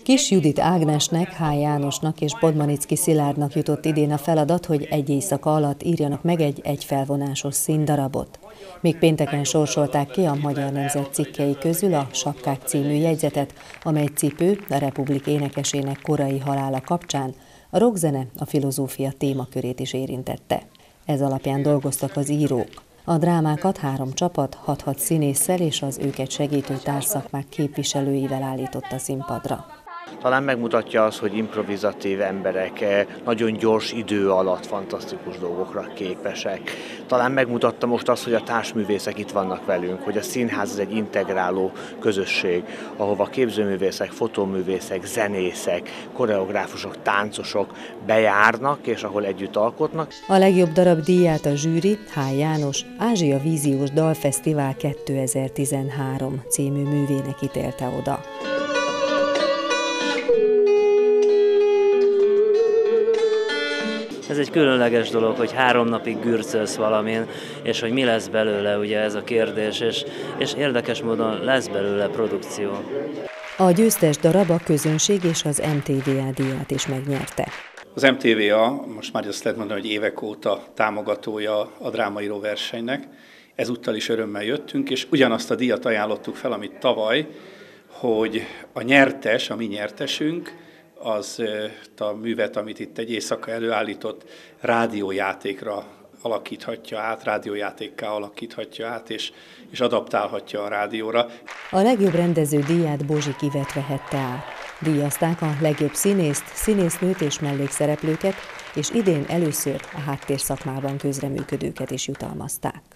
Kis Judit Ágnesnek, H. Jánosnak és Podmanicki Szilárdnak jutott idén a feladat, hogy egy éjszaka alatt írjanak meg egy egyfelvonásos színdarabot. Még pénteken sorsolták ki a Magyar Nemzet cikkei közül a Sapkák című jegyzetet, amely cipő a Republik énekesének korai halála kapcsán a rockzene, a filozófia témakörét is érintette. Ez alapján dolgoztak az írók. A drámákat 3 csapat, 6 színésszel és az őket segítő társszakmák képviselőivel állított a színpadra. Talán megmutatja azt, hogy improvizatív emberek nagyon gyors idő alatt fantasztikus dolgokra képesek. Talán megmutatta most azt, hogy a társművészek itt vannak velünk, hogy a színház az egy integráló közösség, ahova képzőművészek, fotóművészek, zenészek, koreográfusok, táncosok bejárnak, és ahol együtt alkotnak. A legjobb darab díját a zsűri H. János Ázsia Víziós Dalfesztivál 2013 című művének ítélte oda. Ez egy különleges dolog, hogy 3 napig gürcölsz valamin, és hogy mi lesz belőle, ugye ez a kérdés, és érdekes módon lesz belőle produkció. A győztes darab a közönség és az MTVA díját is megnyerte. Az MTVA, most már azt lehet mondani, hogy évek óta támogatója a drámaíró versenynek. Ezúttal is örömmel jöttünk, és ugyanazt a díjat ajánlottuk fel, amit tavaly, hogy a nyertes, a mi nyertesünk, az a művet, amit itt egy éjszaka előállított, rádiójátékra alakíthatja át, rádiójátékká alakíthatja át, és adaptálhatja a rádióra. A legjobb rendező díját Bozsik Ivet vehette át. Díjazták a legjobb színészt, színésznőt és mellékszereplőket, és idén először a háttérszakmában közreműködőket is jutalmazták.